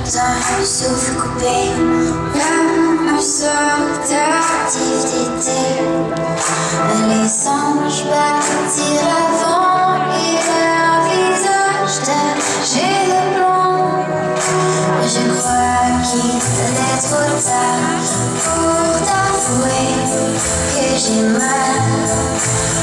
d'un souffle coupé, comme un soir tardif d'été. Les anges partirent avant et leur visage taché de blanc. Je crois qu'il est trop tard pour t'avouer que j'ai mal